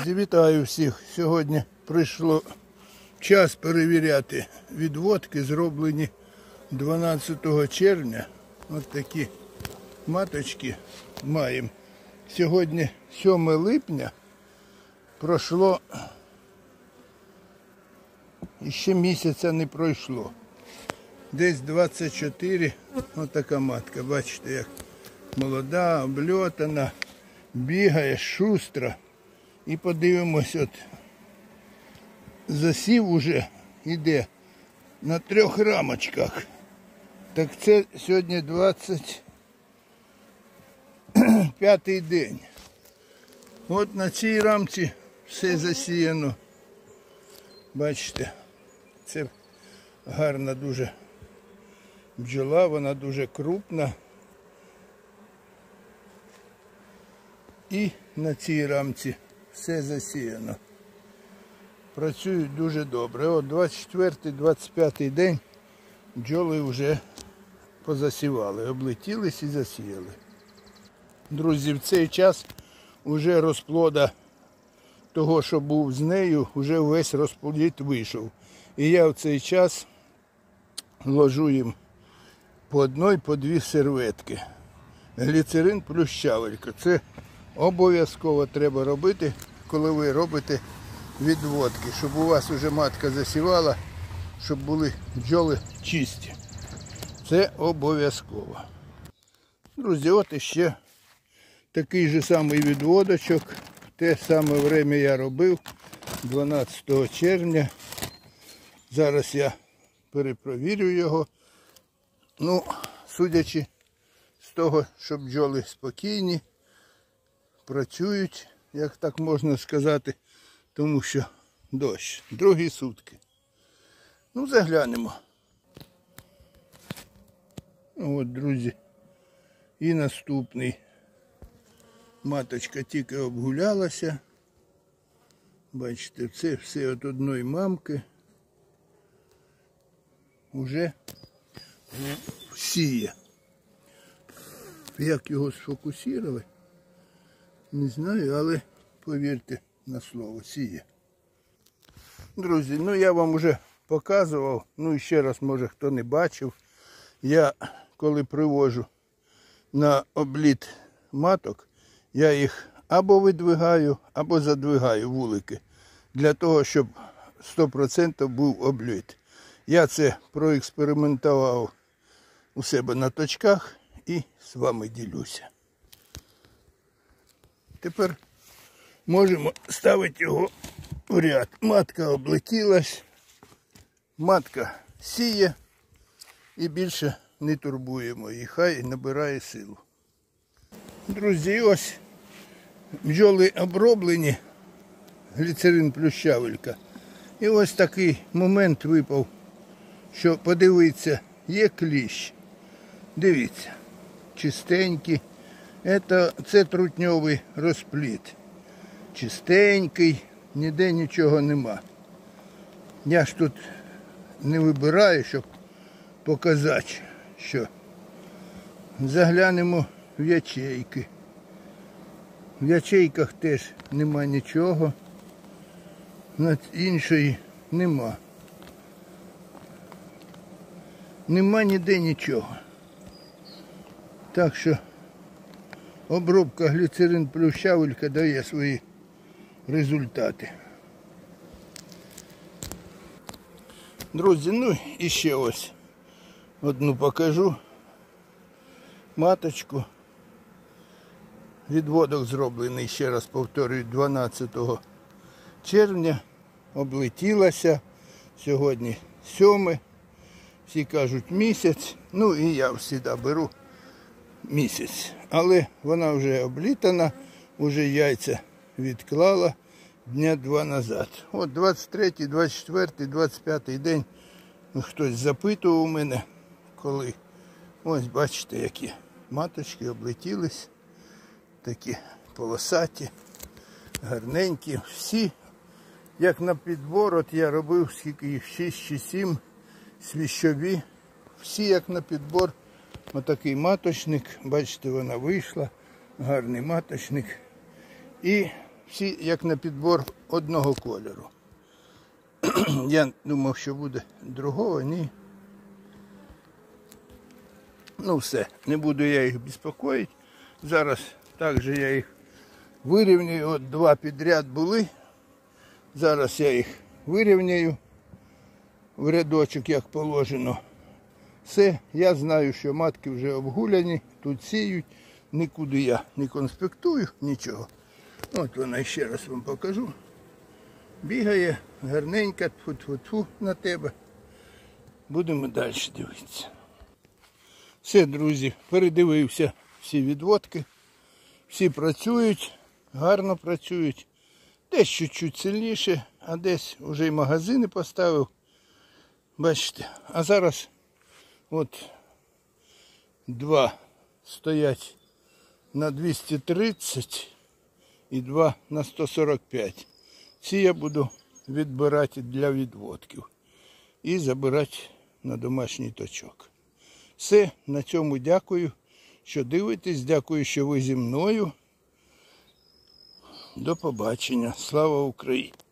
Друзі, вітаю всіх. Сьогодні прийшло час перевіряти відводки, зроблені 12 червня. Ось такі маточки маємо. Сьогодні 7 липня. Пройшло, і ще місяця не пройшло. Десь 24, ось така матка, бачите, як молода, обльотана, бігає, шустра. І подивимось, от засів уже йде на 3 рамочках. Так це сьогодні 25-й день. От на цій рамці все засіяно. Бачите, це гарна дуже бджола, вона дуже крупна. І на цій рамці все засіяно. Працюють дуже добре. От 24-25 день бджоли вже позасівали, облетілись і засіяли. Друзі, в цей час вже розплода того, що був з нею, вже весь розплід вийшов. І я в цей час ложу їм по 1, по 2 серветки. Гліцерин плюс щавелька. Це обов'язково треба робити, коли ви робите відводки, щоб у вас вже матка засівала, щоб були бджоли чисті. Це обов'язково. Друзі, от іще такий же самий відводочок. В те саме время я робив 12 червня. Зараз я перепровірю його. Ну, судячи з того, що бджоли спокійні, працюють, як так можна сказати, тому що дощ. Другі сутки. Ну, заглянемо. От, друзі, і наступний. Маточка тільки обгулялася. Бачите, це все від одної мамки. Уже сіє. Як його сфокусувати? Не знаю, але повірте на слово, сіє. Друзі, ну я вам вже показував, ну і ще раз, може хто не бачив, я коли привожу на обліт маток, я їх або видвигаю, або задвигаю вулики, для того, щоб 100% був обліт. Я це проекспериментував у себе на точках і з вами ділюся. Тепер можемо ставити його в ряд. Матка облетілась, матка сіє і більше не турбуємо її, хай набирає силу. Друзі, ось бджоли оброблені, гліцерин плюс щавелька. І ось такий момент випав, що подивіться, є кліщ. Дивіться, чистенький. Це трутньовий розплід. Чистенький, ніде нічого нема. Я ж тут не вибираю, щоб показати, що. Заглянемо в ячейки. В ячейках теж нема нічого. Над іншої нема. Нема ніде нічого. Так що обробка гліцерин плюс щавелька дає свої результати. Друзі, ну і ще ось одну покажу. Маточку. Відводок зроблений, ще раз повторюю, 12 червня. Облетілася. Сьогодні 7. Всі кажуть місяць. Ну і я завжди беру місяць. Але вона вже облітана, вже яйця відклала дня 2 назад. От 23, 24, 25 день. Хтось запитував у мене, коли. Ось бачите, які маточки облетілись. Такі полосаті, гарненькі. Всі, як на підбор, от я робив, скільки їх, 6 чи 7 свіщові. Всі як на підбор. Отакий маточник, бачите, вона вийшла, гарний маточник. І всі як на підбор одного кольору. Я думав, що буде другого, ні. Ну все, не буду я їх безпокоїти. Зараз також я їх вирівняю. От 2 підряд були. Зараз я їх вирівняю в рядочок, як положено. Все, я знаю, що матки вже обгуляні, тут сіють, нікуди я не конспектую, нічого. От вона, ще раз вам покажу. Бігає, гарненька, тфу-тфу-тфу на тебе. Будемо далі дивитися. Все, друзі, передивився всі відводки. Всі працюють, гарно працюють. Десь чуть-чуть сильніше, а десь вже й магазини поставив. Бачите, а зараз от 2 стоять на 230 і 2 на 145. Ці я буду відбирати для відводків і забирати на домашній точок. Все, на цьому дякую, що дивитесь, дякую, що ви зі мною. До побачення. Слава Україні!